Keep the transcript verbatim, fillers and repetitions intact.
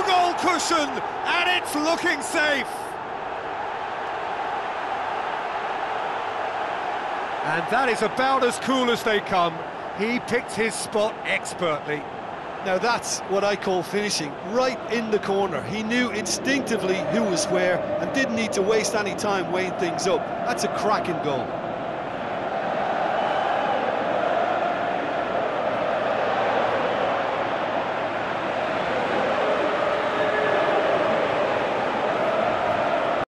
goal cushion, and it's looking safe. And that is about as cool as they come. He picked his spot expertly. Now that's what I call finishing, right in the corner. He knew instinctively who was where and didn't need to waste any time weighing things up. That's a cracking goal.